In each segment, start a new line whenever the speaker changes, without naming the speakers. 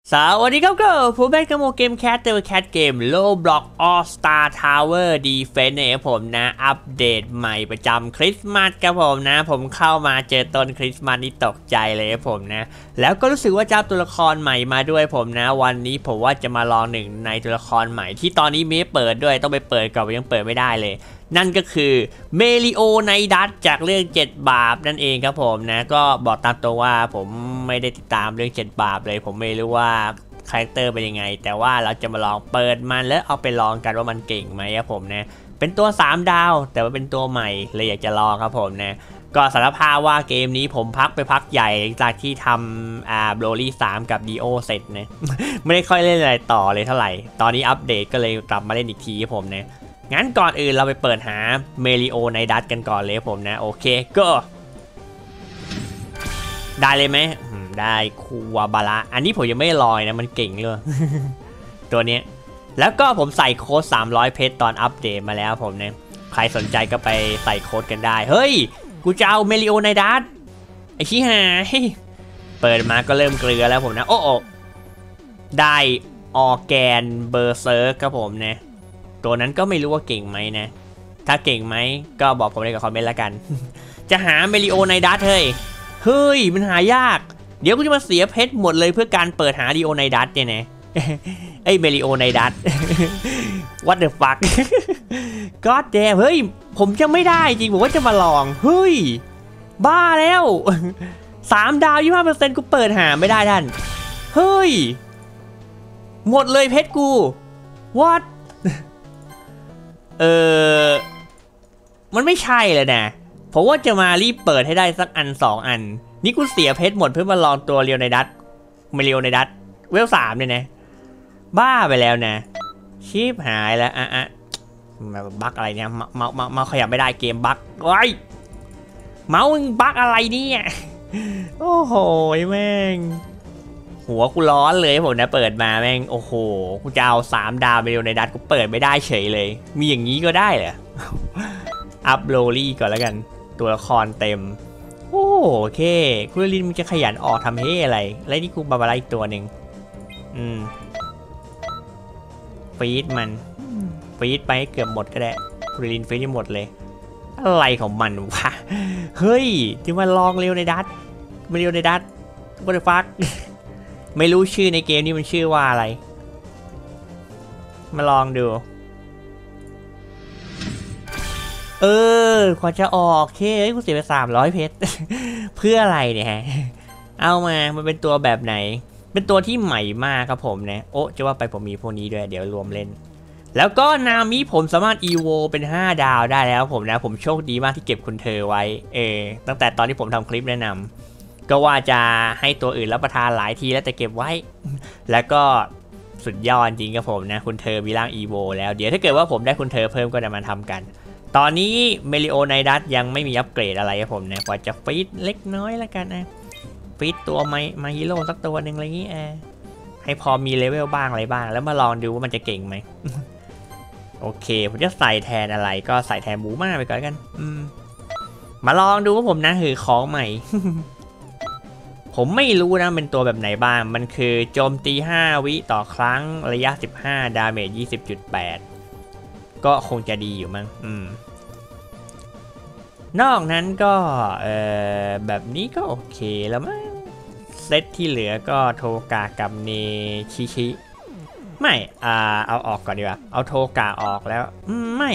สวัสดีครับก็ผมแบงค์กโมเกมแคทแคทเกม Roblox All Star Tower Defense นะครับผมนะอัปเดตใหม่ประจำคริสต์มาสครับผมนะผมเข้ามาเจอต้นคริสต์มาสนี่ตกใจเลยครับผมนะแล้วก็รู้สึกว่าจะเอาตัวละครใหม่มาด้วยผมนะวันนี้ผมว่าจะมาลองหนึ่งในตัวละครใหม่ที่ตอนนี้ไม่เปิดด้วยต้องไปเปิดก่อนยังเปิดไม่ได้เลยนั่นก็คือเมลิโอไนดัสจากเรื่อง7 บาปนั่นเองครับผมนะก็บอกตามตัวว่าผมไม่ได้ติดตามเรื่อง7 บาปเลยผมไม่รู้ว่าคาแรคเตอร์เป็นยังไงแต่ว่าเราจะมาลองเปิดมันแล้วเอาไปลองกันว่ามันเก่งไหมครับผมนะเป็นตัว3 ดาวแต่ว่าเป็นตัวใหม่เลยอยากจะลองครับผมนะก็สารภาพว่าเกมนี้ผมพักใหญ่จากที่ทำโบลี่3กับดีโอเสร็จนะ ไม่ได้ค่อยเล่นอะไรต่อเลยเท่าไหร่ตอนนี้อัปเดตก็เลยกลับมาเล่นอีกทีครับผมนะงั้นก่อนอื่นเราไปเปิดหาเมลิโอไนดัสกันก่อนเลยผมนะโอเคก็ได้เลยไหมได้คูวาบาระอันนี้ผมยังไม่ลอยนะมันเก่งเลย ตัวนี้แล้วก็ผมใส่โค้ด300เพชรตอนอัปเดตมาแล้วผมเนี่ยใครสนใจก็ไปใส่โค้ดกันได้เฮ้ยกูจะเอาเมลิโอไนดัสไอชี้หายเปิดมาก็เริ่มเกลือแล้วผมนะโอ้ได้ออร์แกนเบอร์เซอร์ครับผมเนี่ยตัวนั้นก็ไม่รู้ว่าเก่งไหมนะถ้าเก่งไหมก็บอกผมในคอมเมนต์แล้วกัน จะหาเมลิโอไนดัสเฮ้ยมันหายากเดี๋ยวกูจะมาเสียเพชรหมดเลยเพื่อการเปิดหาลีโอไนดัสเนี่ยนะไอเมลิโอไนดัส what the fuck god damn เฮ้ยผมจะไม่ได้จริงผมว่าจะมาลองเฮ้ยบ้าแล้ว3 ดาว 25% กูเปิดหาไม่ได้ท่านเฮ้ยหมดเลยเพชรกู what มันไม่ใช่เลยนะผมว่าจะมารีบเปิดให้ได้สักอัน2 อันนี่กูเสียเพชรหมดเพื่อมาลองตัวเรียวไนดัสเมลิโอไนดัสเวล3เนี่ยนะบ้าไปแล้วนะชีพหายแล้วบั๊กอะไรเนี่ยเมาขยับไม่ได้เกมบั๊กโอ้ยเมาส์บั๊กอะไรเนี่ยโอ้โหแม่งหัวกูร้อนเลยผมนะเปิดมาแม่งโอ้โหกูจะเอา3 ดาวเมลิโอไนดัสกูเปิดไม่ได้เฉยเลยมีอย่างนี้ก็ได้เหรออัพโรลี่ก่อนแล้วกันตัวละครเต็มโอเคคุณลินมันจะขยันออกทำเฮ้อะไรแล้วนี่กูบาบาร่าอีกตัวหนึ่งฟีดมันฟีดไปเกือบหมดก็ได้คุณลินฟีดให้หมดเลยอะไรของมันวะเฮ้ยที่มาลองเร็วในดัตมาเร็วในดัตwhat the fuck ไม่รู้ชื่อในเกมนี้มันชื่อว่าอะไรมาลองดูกว่าจะออกเฮ้ยกูเสียไป300เพชร เพื่ออะไรเนี่ยฮะเอามามันเป็นตัวแบบไหนเป็นตัวที่ใหม่มากครับผมนะโอ้จะว่าไปผมมีพวกนี้ด้วยเดี๋ยวรวมเล่นแล้วก็นามิผมสามารถอีโวเป็น5 ดาวได้แล้วผมนะผมโชคดีมากที่เก็บคุณเธอไว้ตั้งแต่ตอนที่ผมทำคลิปแนะนำก็ว่าจะให้ตัวอื่นรับประทานหลายทีแล้วแต่เก็บไว้ แล้วก็สุดยอดจริงครับผมนะคุณเธอมีร่างอีโวแล้วเดี๋ยวถ้าเกิดว่าผมได้คุณเธอเพิ่มก็จะมาทำกันตอนนี้เมลิโอไนดัสยังไม่มีอัปเกรดอะไรครับผมนะพอจะฟีดเล็กน้อยแล้วกันนะฟีดตัวมาฮีโร่สักตัวหนึ่งอะไรอย่างนี้ให้พอมีเลเวลบ้างอะไรบ้างแล้วมาลองดูว่ามันจะเก่งไหม โอเคผมจะใส่แทนอะไรก็ใส่แทนบูมาไปก่อนกันมาลองดูว่าผมนะคือของใหม่ ผมไม่รู้นะเป็นตัวแบบไหนบ้างมันคือโจมตี5 วิต่อครั้งระยะ15ดาเมจ 20.8 ก็คงจะดีอยู่มั้งนอกนั้นก็แบบนี้ก็โอเคแล้วมั้งเซตที่เหลือก็โทกากับเนชิไม่เอาออกก่อนดีกว่าเอาโทกาออกแล้วไม่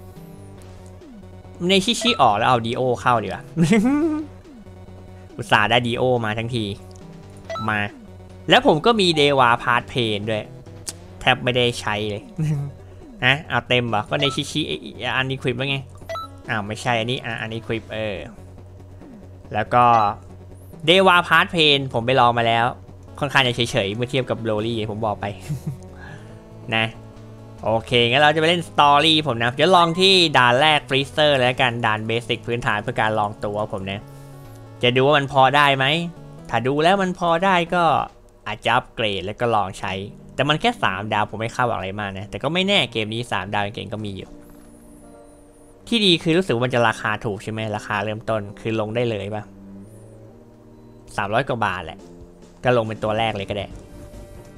เนชิออกแล้วเอาดีโอเข้าดีกว่า อุตส่าห์ได้ดีโอมาทั้งทีมาแล้วผมก็มีเดวาพาร์ทเพนด้วยแทบไม่ได้ใช้เลย นะเอาเต็มเหรอก็ในชิอันนี้คลิปแล้วไงไม่ใช่อันนี้อันนี้คลิปแล้วก็เดวาพาร์ทเพนผมไปลองมาแล้วค่อนข้างจะเฉยๆเมื่อเทียบกับโรลี่ผมบอกไป นะโอเคงั้นเราจะไปเล่นสตอรี่ผมนะจะลองที่ด่านแรกฟรีเซอร์แล้วกันด่านเบสิกพื้นฐานเพื่อการลองตัวผมนะจะดูว่ามันพอได้ไหมถ้าดูแล้วมันพอได้ก็อาจจะอัปเกรดแล้วก็ลองใช้แต่มันแค่3 ดาวผมไม่คาดหวังอะไรมากนะแต่ก็ไม่แน่เกมนี้3 ดาวเก่งก็มีอยู่ที่ดีคือรู้สึกว่ามันจะราคาถูกใช่ไหมราคาเริ่มต้นคือลงได้เลยป่ะ300 กว่าบาทแหละก็ลงเป็นตัวแรกเลยก็ได้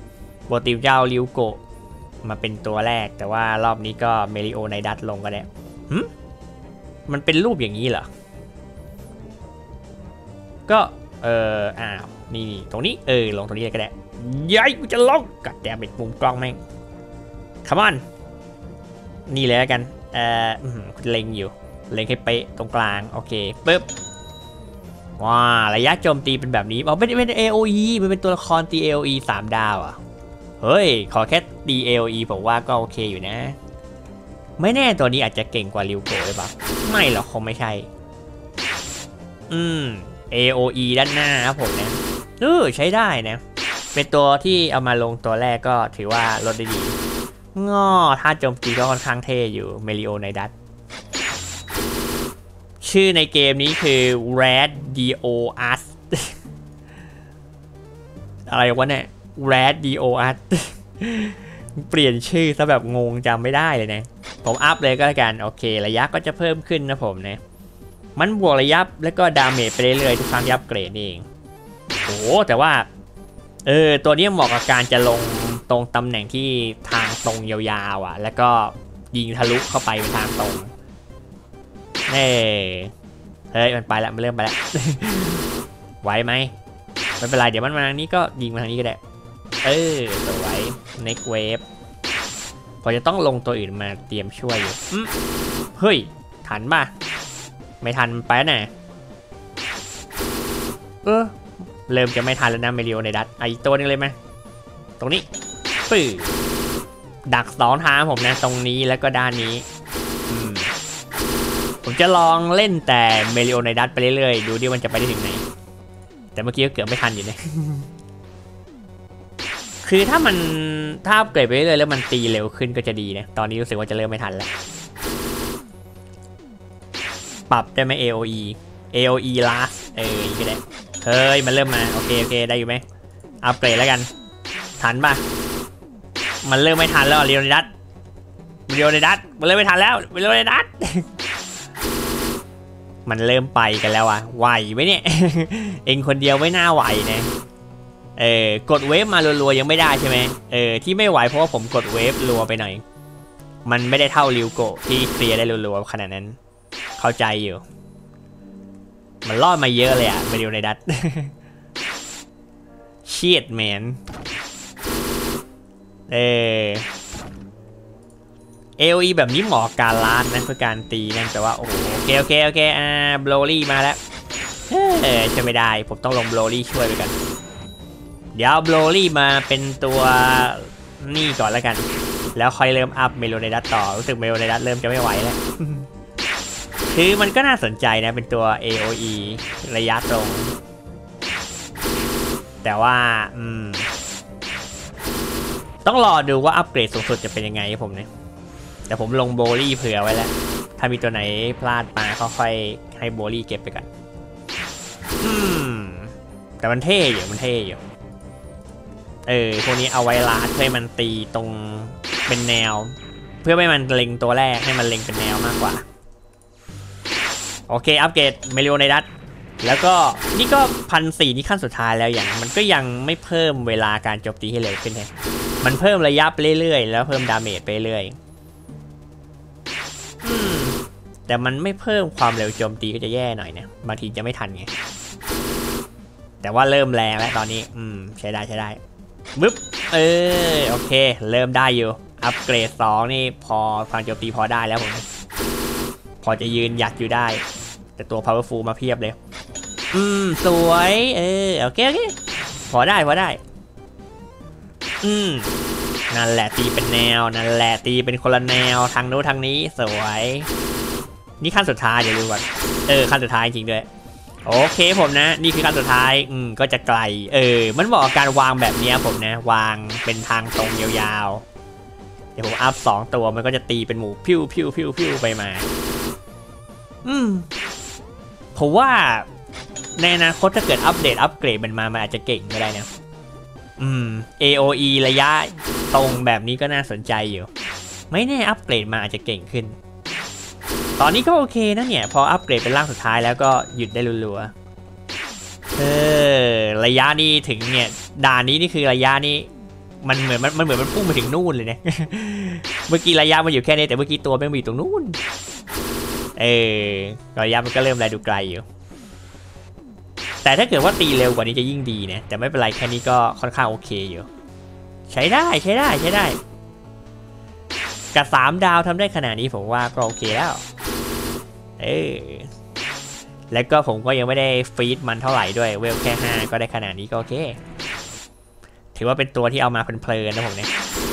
โปรตีมเจ้าริวโกะมาเป็นตัวแรกแต่ว่ารอบนี้ก็เมริโอไนดัสลงก็ได้มันเป็นรูปอย่างนี้เหรอก็นี่ตรงนี้ลงตรงนี้ก็ได้ย้ายกูจะลงกัดแดมเป็นมุมกล้องแม่งคัมอนนี่เลยแล้วกันเล็งอยู่เล็งให้เป๊ะตรงกลางโอเคปึ๊บว้าระยะโจมตีเป็นแบบนี้เป็น AOE มันเป็นตัวละครตี AOE 3 ดาวอ่ะเฮ้ยขอแค่ตี AOE ผมว่าก็โอเคอยู่นะไม่แน่ตัวนี้อาจจะเก่งกว่าริวโกะเลยปะไม่หรอกคงไม่ใช่AOE ด้านหน้าครับผมนะใช้ได้นะเป็นตัวที่เอามาลงตัวแรกก็ถือว่าลดได้ดีถ้าโจมตีก็ค่อนข้างเท่อยู่เมริโอไนดัสชื่อในเกมนี้คือ Red Dios อะไรวะเนี่ย Red Dios เปลี่ยนชื่อซะแบบงงจำไม่ได้เลยนะผมอัพเลยก็แล้วกันโอเคระยะก็จะเพิ่มขึ้นนะผมนะมันบวกระยะแล้วก็ดาเมจไปเรื่อยๆทุกครั้งที่อัพเกรดเองโอ้แต่ว่าตัวนี้เหมาะกับการจะลงตรงตำแหน่งที่ทางตรงยาวๆแล้วก็ยิงทะลุเข้าไปเป็นทางตรงเฮ้ยมันไปแล้วมันเริ่มไปแล้วไหวไหมไม่เป็นไรเดี๋ยวมันมาทางนี้ก็ยิงมาทางนี้ก็ได้สวย next wave พอจะต้องลงตัวอื่นมาเตรียมช่วยอยู่เฮ้ยทันป่ะไม่ทันไปไหนเริ่มจะไม่ทันแล้วนะเมริโอไนดัสอีกตัวนึงเลยไหมตรงนี้ดัก2 ทางผมนะตรงนี้แล้วก็ด้านนี้ผมจะลองเล่นแต่เมริโอไนดัสไปเรื่อยๆดูดิมันจะไปได้ถึงไหนแต่เมื่อกี้ก็เกือบไม่ทันอยู่เนี่ยคือถ้าเกิดไปเรื่อยๆแล้วมันตีเร็วขึ้นก็จะดีนะตอนนี้รู้สึกว่าจะเริ่มไม่ทันแล้วปรับได้ไหม AOE last ก็ได้เฮ้ยมันเริ่มมาโอเคได้อยู่ไหมอัปเกรดแล้วกันทันป่ะมันเริ่มไม่ทันแล้วเรียวในดัตมันเริ่มไม่ทันแล้วเรียวในดัตมันเริ่มไปกันแล้วอะไหวไหมเนี่ย เองคนเดียวไม่น่าไหวนะกดเวฟมารัวๆยังไม่ได้ใช่ไหมที่ไม่ไหวเพราะว่าผมกดเวฟรัวไปหน่อยมันไม่ได้เท่าริวโกะที่เคลียร์ได้รัวๆขนาดนั้นเข้าใจอยู่มันรอดมาเยอะเลยอะไปดูในดัตเชียดแมนAOE แบบนี้เหมาะการลาดนะเพื่อการตีนั่นแต่ว่าโอเคบลลี่มาแล้วจะไม่ได้ผมต้องลงบลลี่ช่วยไปกันเดี๋ยวบลลี่มาเป็นตัวนี่ก่อนแล้วกันแล้วค่อยเริ่มอัพเมโลไนดัตต่อรู้สึกเมโลไนดัตเริ่มจะไม่ไหวแล้วคือมันก็น่าสนใจนะเป็นตัว AOE ระยะตรงแต่ว่าต้องรอดูว่าอัปเกรดสูงสุดจะเป็นยังไงผมเนี่ยแต่ผมลงโบลี่เผื่อไว้แล้วถ้ามีตัวไหนพลาดมาก็ค่อยให้โบลี่เก็บไปกันแต่มันเท่อยู่พวกนี้เอาไว้ลาดเพื่อให้มันตีตรงเป็นแนวเพื่อไม่มันเล็งตัวแรกให้มันเล็งเป็นแนวมากกว่าโอเคอัปเกรดเมริโอไนดัสแล้วก็นี่ก็1,400นี่ขั้นสุดท้ายแล้วอย่างมันก็ยังไม่เพิ่มเวลาการโจมตีให้เร็วขึ้นเลยมันเพิ่มระยะไปเรื่อยๆแล้วเพิ่มดาเมจไปเรื่อยแต่มันไม่เพิ่มความเร็วโจมตีก็จะแย่หน่อยนะบางทีจะไม่ทันไงแต่ว่าเริ่มแรงแล้วตอนนี้ใช้ได้บึ๊บโอเคเริ่มได้อยู่อัปเกรด2นี่พอความโจมตีพอได้แล้วผมพอจะยืนหยัดอยู่ได้แต่ตัว powerful มาเพียบเลยสวยโอเคพอได้นั่นแหละตีเป็นแนวนั่นแหละตีเป็นคนละแนวทางโน้นทางนี้สวยนี่ขั้นสุดท้ายอย่าลืมก่อนขั้นสุดท้ายจริงด้วยโอเคผมนะนี่คือขั้นสุดท้ายก็จะไกลมันเหมาะกับการวางแบบนี้ผมนะวางเป็นทางตรงยาวๆเดี๋ยวผมอัพ2ตัวมันก็จะตีเป็นหมูพิ้วไปมาผมว่าในอนาคตถ้าเกิดอัปเกรดมันมามันอาจจะเก่งก็ได้นะAOE ระยะตรงแบบนี้ก็น่าสนใจอยู่ไม่แน่อัปเกรดมาอาจจะเก่งขึ้นตอนนี้ก็โอเคนะเนี่ยพออัปเกรดเป็นร่างสุดท้ายแล้วก็หยุดได้รัวๆระยะนี้ถึงเนี่ยด่านนี้นี่คือระยะนี้มันเหมือนมันพุ่งมาถึงนู่นเลยเนี่ย เมื่อกี้ระยะมันอยู่แค่นี้แต่เมื่อกี้ตัวแม่งอยู่ตรงนู่นระยะมันก็เริ่มอะไรดูไกลอยู่แต่ถ้าเกิดว่าตีเร็วกว่านี้จะยิ่งดีนะแต่ไม่เป็นไรแค่นี้ก็ค่อนข้างโอเคอยู่ใช้ได้กับ3 ดาวทำได้ขนาดนี้ผมว่าก็โอเคแล้วแล้วก็ผมก็ยังไม่ได้ฟีดมันเท่าไหร่ด้วยเวลแค่5ก็ได้ขนาดนี้ก็โอเคถือว่าเป็นตัวที่เอามาเพลินๆนะผมเนี่ย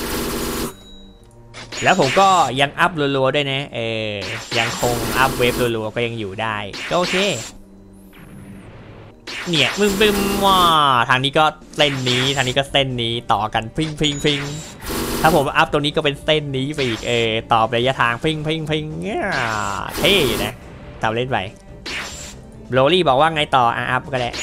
แล้วผมก็ยังอัพรัวๆด้วยนะยังคงอัพเวฟรัวๆก็ยังอยู่ได้ก็โอเคเนี่ยบึ้มว่าทางนี้ก็เส้นนี้ทางนี้ก็เส้นนี้ต่อกันพิงถ้าผมอัพตรงนี้ก็เป็นเส้นนี้ไปอีกต่อระยะทางพิงเท่นะทำเล่นไปโรลี่บอกว่าไงต่ออัพก็ได้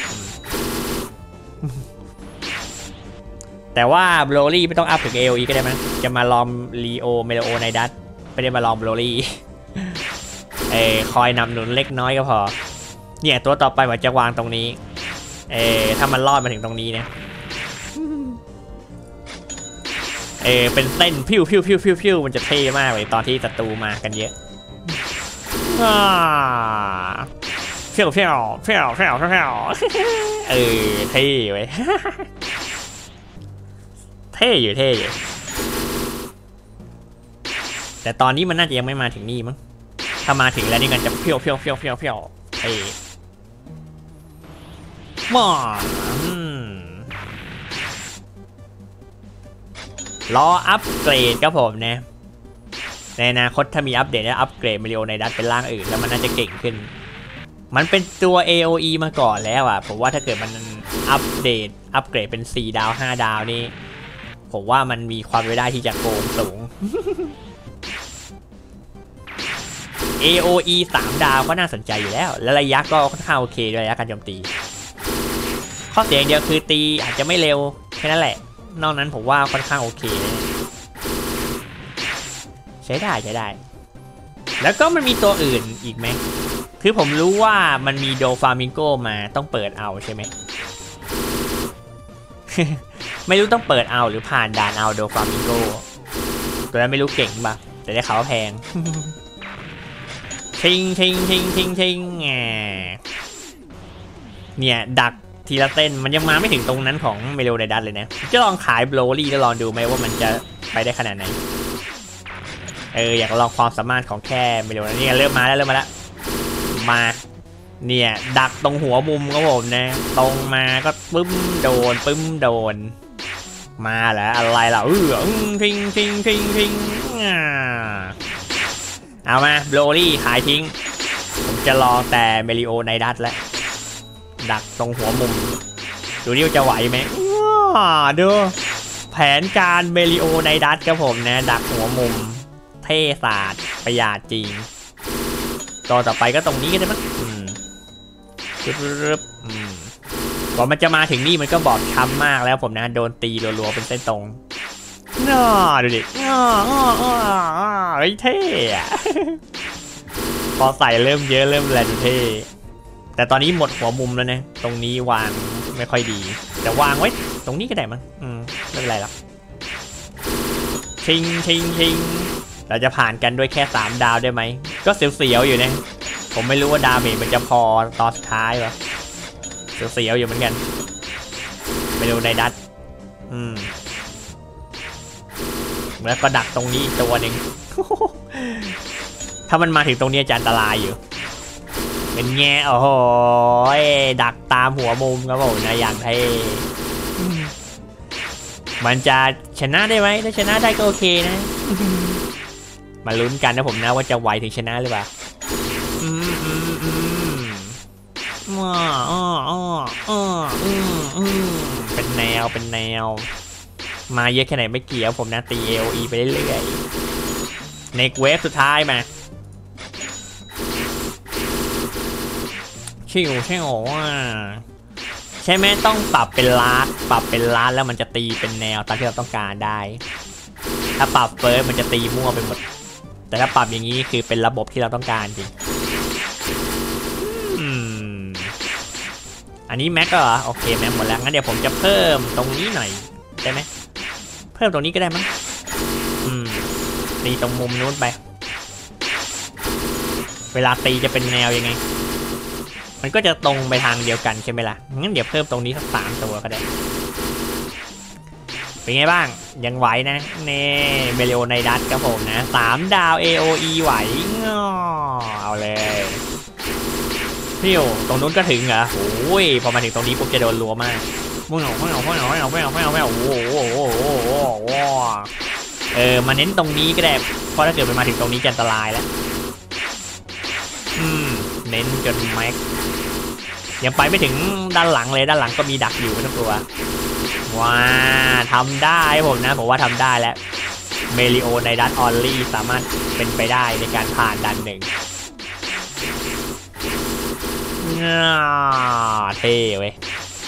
แต่ว่าโรลี่ไม่ต้องอัพถึง AOE ก็ได้มั้ยจะมาลอมลีโอเมโลโอไนดัสไม่ได้มาลอมโรลี่คอยนำหนุนเล็กน้อยก็พอเนี่ยตัวต่อไปว่าจะวางตรงนี้ถ้ามันรอดมาถึงตรงนี้นะเป็นเส้นพิ้วมันจะเท่มากเลยตอนที่ศัตรูมากันเยอะเท่ไว้เท่อยู่แต่ตอนนี้มันน่าจะยังไม่มาถึงนี่มั้งถ้ามาถึงแล้วนี่กันจะเพี้ยวรออัปเกรดครับผมนะในอนาคตถ้ามีอัปเดตแล้วอัปเกรดมิลิโอไนดัสเป็นร่างอื่นแล้วมันน่าจะเก่งขึ้นมันเป็นตัว AOE มาก่อนแล้วอ่ะผมว่าถ้าเกิดมันอัปเดตอัปเกรดเป็น4 ดาว5 ดาวนี่ผมว่ามันมีความเป็นไปได้ที่จะโกงสูง AOE 3 ดาวก็น่าสนใจอยู่แล้วและระยะก็ค่อนข้างโอเคด้วยระยะการโจมตีข้อเสียอย่างเดียวคือตีอาจจะไม่เร็วแค่นั้นแหละนอกนั้นผมว่าค่อนข้างโอเคใช้ได้แล้วก็มันมีตัวอื่นอีกไหมคือผมรู้ว่ามันมีโดฟามิงโกมาต้องเปิดเอาใช่ไหม ไม่รู้ต้องเปิดเอาหรือผ่านด่านเอาโดฟามิงโกตัวนั้นไม่รู้เก่งปะแต่ได้ข่าวว่าแพง ทิงเนี่ยดักทีละเส้นมันยังมาไม่ถึงตรงนั้นของเมโลไดดัสเลยนะจะลองขายโบลลี่แล้วลองดูไหมว่ามันจะไปได้ขนาดไหนอยากลองความสามารถของแค่เมโลนี่เริ่มมาแล้วมาเนี่ยดักตรงหัวมุมครับผมนะตรงมาก็ปึ้มโดนมาแล้วอะไรล่ะทิงเอามาโบลลี่ขายทิ้งผมจะลองแต่เมลิโอไนดัสแล้วดักตรงหัวมุมดูนี่จะไหวไหมดูแผนการเมลิโอไนดัสครับผมนะดักหัวมุมเท่ศาสตร์ประหยัดจริงต่อไปก็ตรงนี้กันได้มั้ยก่อนมันจะมาถึงนี่มันก็บอบช้ำมากแล้วผมนะโดนตีรัวๆเป็นเส้นตรงดูดิเฮ้ยเท่อะพอใส่เริ่มเยอะเริ่มแรงเท่แต่ตอนนี้หมดหัวมุมแล้วนะตรงนี้วางไม่ค่อยดีแต่วางไว้ตรงนี้ก็ได้มั้งไม่เป็นไรหรอกชิงเราจะผ่านกันด้วยแค่3 ดาวได้ไหมก็เสียวๆอยู่นะผมไม่รู้ว่าดาเมจมันจะพอตอนสุดท้ายวะเสียวๆอยู่เหมือนกันไม่รู้ในดัดแล้วก็ดักตรงนี้ตัวหนึ่ง ถ้ามันมาถึงตรงนี้จะอันตรายอยู่เป็นแง่โอ้โหดักตามหัวมุมครับผมนะอย่างเท่มันจะชนะได้ไหมถ้าชนะได้ก็โอเคนะ มาลุ้นกันนะผมนะว่าจะไหวถึงชนะหรือเปล่าเป็นแนวมาเยอะแค่ไหนไม่เกี่ยวผมนะตี AOE ไปเรื่อยๆในเวฟสุดท้ายมาชิวใช่ไหมต้องปรับเป็นล้านแล้วมันจะตีเป็นแนวตามที่เราต้องการได้ถ้าปรับเฟิร์สมันจะตีมั่วไปหมดแต่ถ้าปรับอย่างนี้คือเป็นระบบที่เราต้องการจริงอันนี้แม็กก็เหรอโอเคแม็กหมดแล้วงั้นเดี๋ยวผมจะเพิ่มตรงนี้หน่อยได้ไหมเพิ่มตรงนี้ก็ได้มั้งตีตรงมุมนู้นไปเวลาตีจะเป็นแนวยังไงมันก็จะตรงไปทางเดียวกันใช่ไหมล่ะงั้นเดี๋ยวเพิ่มตรงนี้สัก3 ตัวก็ได้เป็นไงบ้างยังไหวนะเน่เมลิโอไนดัสครับผมนะ3 ดาว AOE ไหวเอาเลยพี่โอตรงนู้นก็ถึงเหรอโอ้ยพอมาถึงตรงนี้ปุ๊บจะโดนรัวมากโอ้โหมาเน้นตรงนี้ก็ได้เพราะถ้าเกิดมาถึงตรงนี้จะอันตรายแล้วเน้นจนแม็กยังไปไม่ถึงด้านหลังเลยด้านหลังก็มีดักอยู่ทั้งตัวว้าทำได้ผมนะผมว่าทำได้แล้วเมลิโอในดันออลลี่สามารถเป็นไปได้ในการผ่านดัน1เท่เว้ย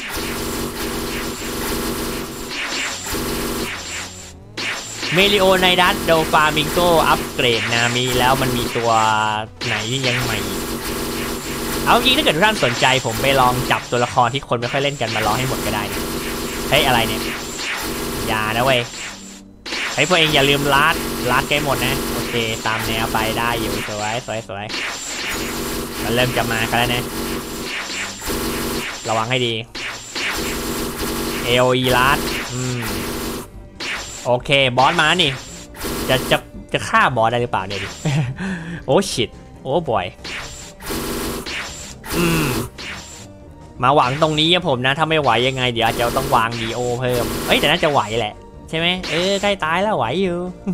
เมลิโอในดันโดฟามิงโกอัปเกรดนะมีแล้วมันมีตัวไหนยังใหม่เอาจริงถ้าเกิดทุกท่านสนใจผมไปลองจับตัวละครที่คนไม่ค่อยเล่นกันมาลองให้หมดก็ได้นะเฮ้ยอะไรเนี่ยอย่านะเว้ยเฮ้ยพวกเองอย่าลืมลัดแกหมดนะโอเคตามแนวไปได้อยู่สวยมันเริ่มจะมากันแล้วนะระวังให้ดี AOE ลัดโอเคบอสมานี่จะฆ่าบอสได้หรือเปล่าเนี่ยดิ โอ้ชิตโอ้บอยมาหวังตรงนี้ผมนะถ้าไม่ไหวยังไงเดี๋ยวจะต้องวางดีโอเพิ่มแต่น่าจะไหวแหละใช่ไหมใกล้ตายแล้วไหวอยู่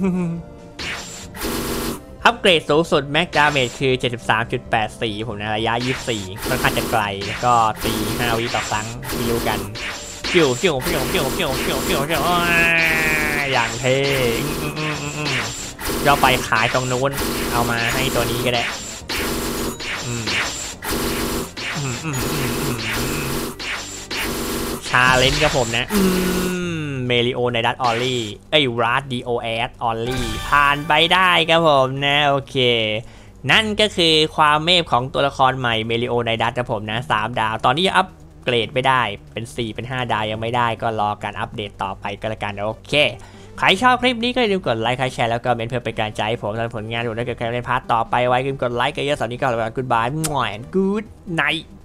อัปเกรดสูงสุดแม็กดาเมจคือ 73.84 ผมนะระยะ 24ค่อนข้างจะไกลก็ตี5 วิต่อครั้งที่รู้กันฟิวอย่างเท่เราไปขายตรงนู้นเอามาให้ตัวนี้ก็ได้ชาเลนจ์กับผมนะเมลิโอในดัตออลลี่รัดดีโอเอสออลลี่ผ่านไปได้ครับผมนะโอเคนั่นก็คือความเมพของตัวละครใหม่เมลิโอในดัตครับผมนะ3 ดาวตอนนี้ยังอัปเกรดไม่ได้เป็น4เป็น5 ดาวยังไม่ได้ก็รอการอัปเดตต่อไปก็แล้วกันโอเคใครชอบคลิปนี้ก็อย่าลืมกดไลค์แชร์แล้วก็เมนเพื่อเป็นการใจผมทำผลงานดูได้เกิดการเล่นพาร์ทต่อไปไว้อย่าลืมกดไลค์กันเยอะสำหรับนี้ก็แล้วกัน goodbye กู๊ดไนท์